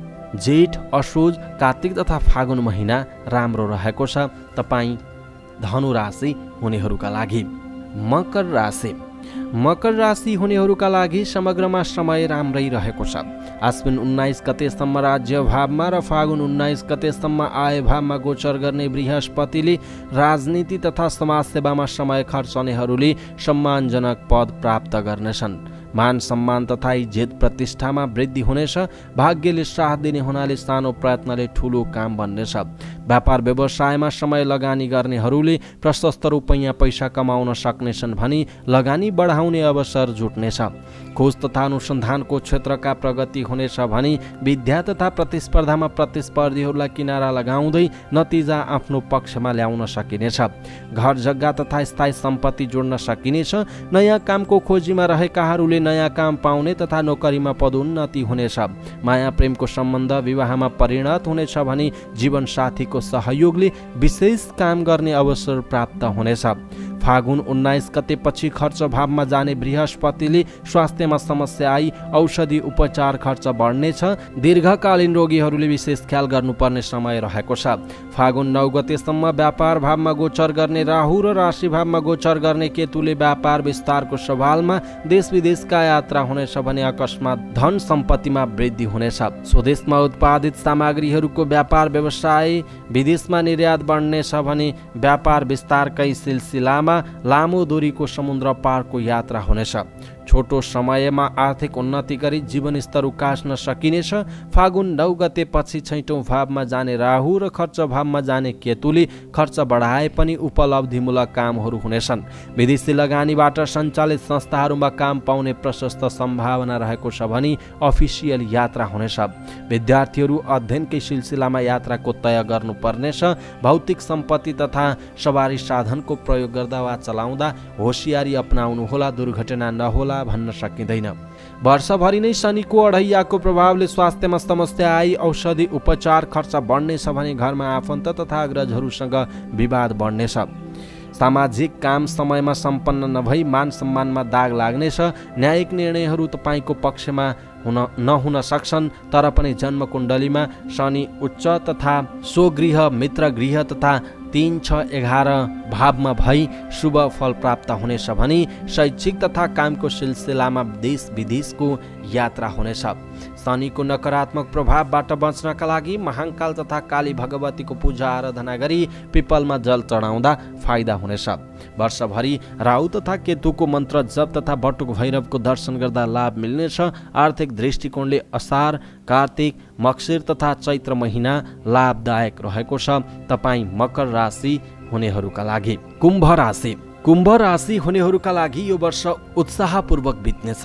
जेठ, असोज, कार्तिक तथा फागुन महिना राम्रो रहेको छ। तपाईँ धनु राशि हुनेहरूका लागि। मकर राशि। मकर राशि हुनेहरूका लागि समग्रमा समय राम्रै रहेको छ। आश्विन 19 गतेसम्म राज्य भावमा र फागुन 19 गतेसम्म आय भावमा गोचर गर्ने बृहस्पतिले राजनीति तथा समाजसेवामा समय खर्चनेहरूले सम्मानजनक पद प्राप्त गर्नेछन्। मान सम्मान तथा इज्जत प्रतिष्ठामा वृद्धि हुनेछ। भाग्यले साथ दिने हुनाले सानो प्रयत्नले ठुलो काम बन्नेछ। व्यापार व्यवसायमा समय लगानी गर्नेहरूले प्रशस्त रुपैयाँ पैसा कमाउन सक्नेछन् भने लगानी बढाउने अवसर जुट्नेछ। खोज तथा अनुसन्धानको क्षेत्रका प्रगति हुनेछ भने विद्या तथा प्रतिस्पर्धामा प्रतिस्पर्धीहरूलाई किनारा लगाउँदै नतिजा आफ्नो पक्षमा ल्याउन सकिनेछ। घर जग्गा तथा स्थायी सम्पत्ति जोड्न सकिनेछ। नयाँ कामको खोजीमा रहेकाहरूले नयाँ काम पाउने तथा नोकरीमा पदोन्नति हुनेछ। माया प्रेमको सम्बन्ध विवाहमा परिणत हुनेछ भने जीवनसाथीको सहयोगले विशेष काम गर्ने अवसर प्राप्त हुनेछ। फागुन 19 गतेपछि खर्च भावमा जाने बृहस्पतिले स्वास्थ्यमा समस्या आई औषधि उपचार खर्च बढ्नेछ। दीर्घकालीन रोगीहरूले विशेष ख्याल गर्नुपर्ने समय रहेको छ। फागुन 9 गतेसम्म व्यापार भावमा गोचर गर्ने राहु र राशि भावमा गोचर गर्ने केतुले व्यापार विस्तारको सवालमा देश विदेशका यात्रा हुनेछ भने अकस्मात धन सम्पत्तिमा वृद्धि हुनेछ। स्वदेशमा उत्पादित सामग्रीहरूको व्यापार व्यवसाय विदेशमा निर्यात बढ्नेछ भने व्यापार विस्तारकै सिलसिलामा लामो दूरीको समुद्र पारको यात्रा हुनेछ। छोटो समयमा आर्थिक उन्नति गरी जीवनस्तर उकास्न सकिनेछ। फागुन 9 गतेपछि छैटौँ भावमा जाने राहु र खर्च भावमा जाने केतुले खर्च बढाए पनि उपलब्धिमूलक कामहरू हुनेछन्। विदेशी लगानीबाट सञ्चालित संस्थाहरूमा काम पाउने प्रशस्त सम्भावना रहेको छ भने अफिसियल यात्रा हुनेछ। विद्यार्थीहरू अध्ययनकै सिलसिलामा यात्राको तय गर्नुपर्नेछ। भौतिक सम्पत्ति तथा सवारी साधनको प्रयोग गर्दा वा चलाउँदा होसियारी अपनाउनुहोला। दुर्घटना नहोला भन्न सकिँदैन। वर्षभरि नै शनिको अढैयाको प्रभावले स्वास्थ्यमा समस्या आई औषधि उपचार खर्च बढ्नेछ भने घरमा आफन्त तथा अग्रजहरूसँग विवाद बढ्नेछ। सामाजिक काम समयमा सम्पन्न नभई मान सम्मानमा दाग लाग्नेछ। न्यायिक निर्णयहरू तपाईँको पक्षमा नहुन सक्छन् तर पनि जन्मकुण्डलीमा शनि उच्च तथा स्वगृह मित्र गृह तथा 3, 6, 11 भावमा भई शुभ फल प्राप्त हुनेछ भने शैक्षिक तथा कामको सिलसिलामा देश विदेशको यात्रा हुनेछ। शनिको नकारात्मक प्रभावबाट बच्नका लागि महाङ्काल तथा काली भगवतीको पूजा आराधना गरी पिपलमा जल चढाउँदा फाइदा हुनेछ। वर्षभरि राहु तथा केतुको मन्त्र जप तथा बटुक भैरवको दर्शन गर्दा लाभ मिल्नेछ। आर्थिक दृष्टिकोणले असार, कार्तिक, मक्सिर तथा चैत्र महिना लाभदायक रहेको छ। तपाईँ मकर राशि हुनेहरूका लागि। कुम्भ राशि। कुम्भ राशि हुनेहरूका लागि यो वर्ष उत्साहपूर्वक बित्नेछ।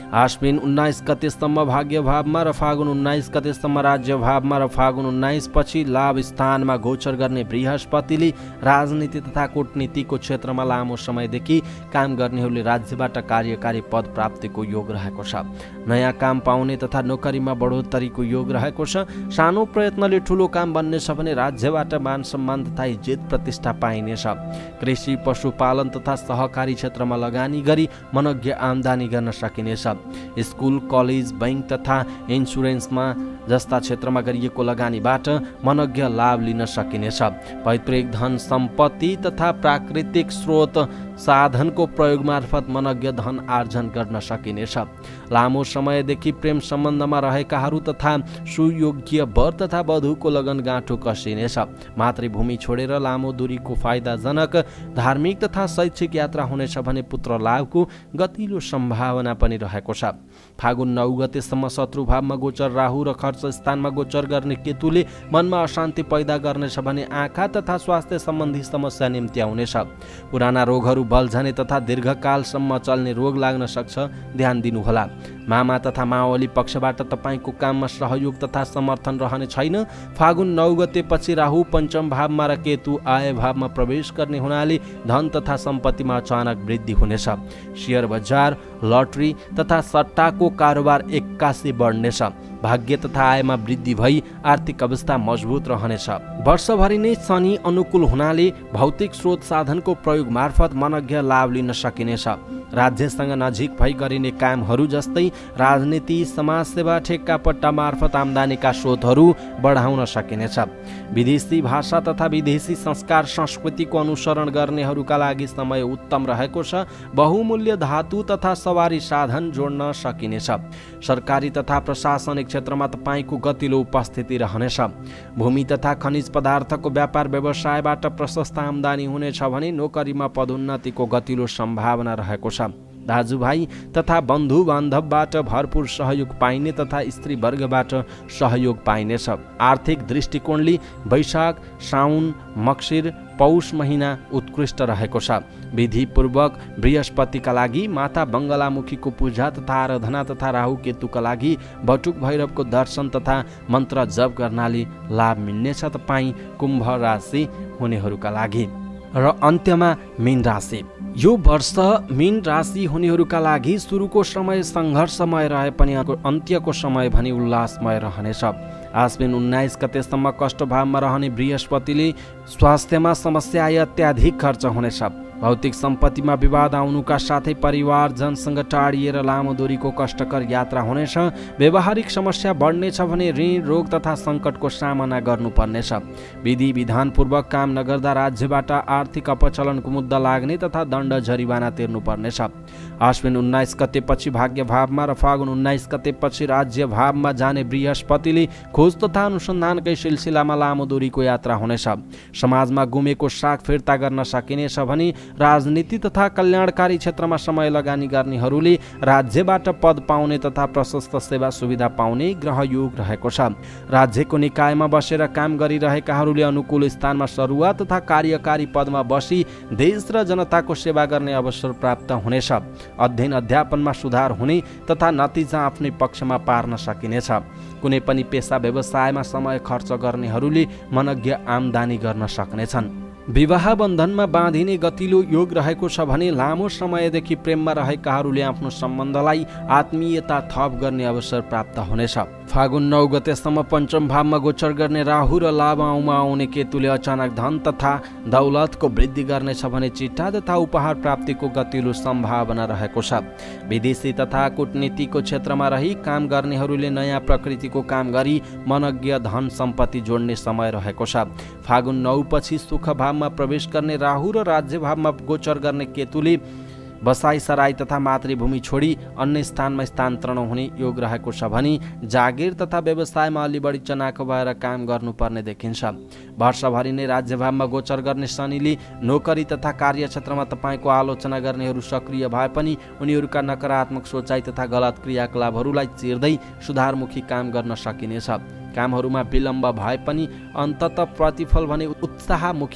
आश्विन 19 गतेसम्म भाग्य भावमा र फागुन 19 गतेसम्म राज्य भावमा र फागुन 19 पछि लाभ स्थानमा गोचर गर्ने बृहस्पतिले राजनीति तथा कूटनीतिको क्षेत्रमा लामो समयदेखि काम गर्नेहरूले राज्यबाट कार्यकारी पद प्राप्तिको योग रहेको छ। नयाँ काम पाउने तथा नोकरीमा बढोत्तरीको योग रहेको छ। सानो प्रयत्नले ठुलो काम बन्नेछ भने राज्यबाट मान सम्मान तथा इज्जत प्रतिष्ठा पाइनेछ। कृषि पशुपालन तथा सहकारी क्षेत्रमा लगानी गरी मनोज्ञ आम्दानी गर्न सकिनेछ। स्कुल कलेज बैंक तथा इन्सुरेन्समा जस्ता क्षेत्रमा गरिएको लगानीबाट मनोज्ञ लाभ लिन सकिनेछ। पैतृक धन सम्पत्ति तथा प्राकृतिक स्रोत साधनको प्रयोग मार्फत मनोज्ञ धन आर्जन गर्न सकिनेछ। लामो समयदेखि प्रेम सम्बन्धमा रहेकाहरू तथा सुयोग्य वर तथा वधुको लगन गाँठो कसिनेछ। मातृभूमि छोडेर लामो दूरीको फाइदाजनक धार्मिक तथा शैक्षिक यात्रा हुनेछ भने पुत्र लाभको गतिलो सम्भावना पनि रहेको छ। फागुन 9 गतेसम्म शत्रुभावमा गोचर राहु र खर्च स्थानमा गोचर गर्ने केतुले मनमा अशान्ति पैदा गर्नेछ भने आँखा तथा स्वास्थ्य सम्बन्धी समस्या निम्ति आउनेछ। पुराना रोगहरू बल्झने तथा दीर्घकालसम्म चल्ने रोग लाग्न सक्छ, ध्यान दिनुहोला। मामा तथा मावली पक्षबाट तपाईँको काममा सहयोग तथा समर्थन रहने छैन। फागुन 9 गतेपछि राहु पञ्चम भावमा र केतु आय भावमा प्रवेश गर्ने हुनाले धन तथा सम्पत्तिमा अचानक वृद्धि हुनेछ। शेयर बजार, लटरी तथा सट्टाको कारोबार एक्कासी बढ्नेछ। भाग्य तथा आयमा वृद्धि भई आर्थिक अवस्था मजबुत रहनेछ। वर्षभरि नै शनि अनुकूल हुनाले भौतिक स्रोत साधनको प्रयोग मार्फत मनोज्ञ लाभ लिन सकिनेछ। राज्यसँग नजिक भई गरिने कामहरू जस्तै राजनीति, समाजसेवा, ठेक्कापट्टा मार्फत आम्दानीका स्रोतहरू बढाउन सकिनेछ। विदेशी भाषा तथा विदेशी संस्कार संस्कृतिको अनुसरण गर्नेहरूका लागि समय उत्तम रहेको छ। बहुमूल्य धातु तथा सवारी साधन जोड्न सकिनेछ। सरकारी तथा प्रशासनिक क्षेत्रमा तपाईँको गतिलो उपस्थिति रहनेछ। भूमि तथा खनिज पदार्थको व्यापार व्यवसायबाट प्रशस्त आम्दानी हुनेछ भने नोकरीमा पदोन्नतिको गतिलो सम्भावना रहेको छ। दाजुभाइ तथा बन्धु बान्धवबाट भरपूर सहयोग पाइने तथा स्त्री वर्गबाट सहयोग पाइनेछ। आर्थिक दृष्टिकोणले वैशाख, साउन, मक्सिर, पौष महिना उत्कृष्ट रहेको छ। विधिपूर्वक बृहस्पतिका लागि माता बङ्गलामुखीको पूजा तथा आराधना तथा राहु केतुका लागि बटुक भैरवको दर्शन तथा मन्त्र जप गर्नाले लाभ मिल्नेछ। तपाईँ कुम्भ राशि हुनेहरूका लागि र अन्त्यमा मीन राशि। यो वर्ष मीन राशि हुनेहरूका लागि सुरुको समय सङ्घर्षमय रहे पनि अन्त्यको समय भने उल्लासमय रहनेछ। आश्विन 19 गतेसम्म कष्टभावमा रहने बृहस्पतिले स्वास्थ्यमा समस्या आए अत्याधिक खर्च हुनेछ। भौतिक सम्पत्तिमा विवाद आउनुका साथै परिवारजनसँग टाढिएर लामो दूरीको कष्टकर यात्रा हुनेछ। व्यवहारिक समस्या बढ्नेछ भने ऋण, रोग तथा सङ्कटको सामना गर्नुपर्नेछ। विधि विधानपूर्वक काम नगर्दा राज्यबाट आर्थिक अपचलनको मुद्दा लाग्ने तथा दण्ड जरिवाना तिर्नुपर्नेछ। आश्विन 19 गतेपछि भाग्य भावमा र फागुन 19 गतेपछि राज्य भावमा जाने बृहस्पतिले खोज तथा अनुसन्धानकै सिलसिलामा लामो दूरीको यात्रा हुनेछ। समाजमा गुमेको साख फिर्ता गर्न सकिनेछ भने राजनीति तथा कल्याणकारी क्षेत्रमा समय लगानी गर्नेहरूले राज्यबाट पद पाउने तथा प्रशस्त सेवा सुविधा पाउने ग्रह योग रहेको छ। राज्यको निकायमा बसेर काम गरिरहेकाहरूले अनुकूल स्थानमा सरुवा तथा कार्यकारी पदमा बसी देश र जनताको सेवा गर्ने अवसर प्राप्त हुनेछ। अध्ययन अध्यापनमा सुधार हुने तथा नतिजा आफ्नै पक्षमा पार्न सकिनेछ। कुनै पनि पेसा व्यवसायमा समय खर्च गर्नेहरूले मनोज्ञ आम्दानी गर्न सक्नेछन्। विवाह बन्धनमा बाँधिने गतिलो योग रहेको छ भने लामो समयदेखि प्रेममा रहेकाहरूले आफ्नो सम्बन्धलाई आत्मीयता थप गर्ने अवसर प्राप्त हुनेछ। फागुन 9 गतेसम्म पञ्चम भावमा गोचर गर्ने राहु र लाभमा आउने केतुले अचानक धन तथा दौलतको वृद्धि गर्नेछ भने चिट्ठा तथा उपहार प्राप्तिको गतिलो सम्भावना रहेको छ। विदेशी तथा कूटनीतिको क्षेत्रमा रही काम गर्नेहरूले नयाँ प्रकृतिको काम गरी मनोज्ञ धन सम्पत्ति जोड्ने समय रहेको छ। फागुन 9 पछि सुख भावमा प्रवेश गर्ने राहु र राज्य भावमा गोचर गर्ने केतुले बसाई सराई तथा मातृभूमि छोडी अन्य स्थानमा स्थानान्तरण हुने योग रहेको छ भने जागिर तथा व्यवसायमा अलि बढी चनाखो भएर काम गर्नुपर्ने देखिन्छ। वर्षभरि नै राज्यभावमा गोचर गर्ने शनिले नोकरी तथा कार्यक्षेत्रमा तपाईँको आलोचना गर्नेहरू सक्रिय भए पनि उनीहरूका नकारात्मक सोचाइ तथा गलत क्रियाकलापहरूलाई चिर्दै सुधारमुखी काम गर्न सकिनेछ। कामहरूमा विलम्ब भए पनि अन्ततः प्रतिफल भने उत्साहमुखी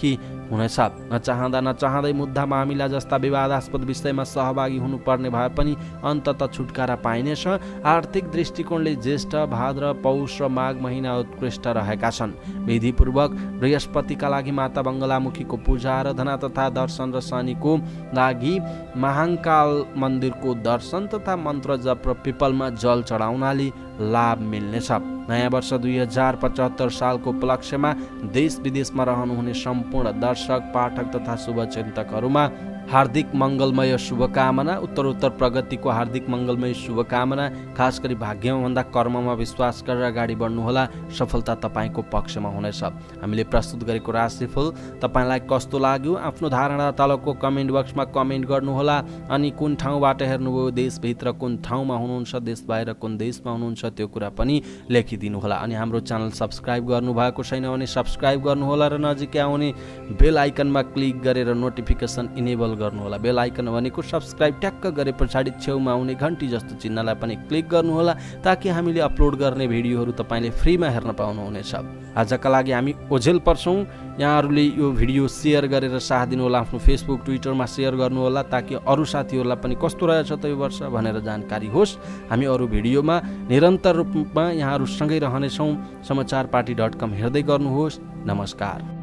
हुनेछ। नचाहँदै मुद्दा मामिला जस्ता विवादास्पद विषयमा सहभागी हुनुपर्ने भए पनि अन्ततः छुटकारा पाइनेछ। आर्थिक दृष्टिकोणले ज्येष्ठ, भाद्र, पौष र माघ महिना उत्कृष्ट रहेका छन्। विधिपूर्वक बृहस्पतिका लागि माता बङ्गलामुखीको पूजा आराधना तथा दर्शन र शनिको लागि महाङ्काल मन्दिरको दर्शन तथा मन्त्र जप र पिपलमा जल चढाउनाले लाभ मिल्नेछ। नयाँ वर्ष 2075 सालको उपलक्ष्यमा देश विदेशमा रहनुहुने सम्पूर्ण दर्शक, पाठक तथा शुभचिन्तकहरूमा हार्दिक मङ्गलमय शुभकामना, उत्तरोत्तर प्रगतिको हार्दिक मङ्गलमय शुभकामना। खास गरी भाग्यमा भन्दा कर्ममा विश्वास गरेर अगाडि बढ्नुहोला, सफलता तपाईँको पक्षमा हुनेछ। हामीले प्रस्तुत गरेको राशिफल तपाईँलाई कस्तो लाग्यो आफ्नो धारणा तलको कमेन्ट बक्समा कमेन्ट गर्नुहोला। अनि कुन ठाउँबाट हेर्नुभयो, देशभित्र कुन ठाउँमा हुनुहुन्छ, देश बाहिर कुन देशमा हुनुहुन्छ, त्यो कुरा पनि लेखिदिनुहोला। अनि हाम्रो च्यानल सब्सक्राइब गर्नुभएको छैन भने सब्सक्राइब गर्नुहोला र नजिकै आउने बेल आइकनमा क्लिक गरेर नोटिफिकेसन इनेबल गर्नुहोला। बेल आइकन भनेको सब्सक्राइब ट्याक्क गरे पछाडि छेउमा आउने घन्टी जस्तो चिन्हलाई पनि क्लिक गर्नुहोला, ताकि हामीले अपलोड गर्ने भिडियोहरू तपाईँले फ्रीमा हेर्न पाउनुहुनेछ। आजका लागि हामी ओझेल पर्छौँ। यहाँहरूले यो भिडियो सेयर गरेर साथ दिनुहोला, आफ्नो फेसबुक, ट्विटरमा सेयर गर्नुहोला, ताकि अरू साथीहरूलाई पनि कस्तो रहेछ त यो वर्ष भनेर जानकारी होस्। हामी अरू भिडियोमा निरन्तर रूपमा यहाँहरूसँगै रहनेछौँ। समाचारपाटी.com हेर्दै गर्नुहोस्। नमस्कार।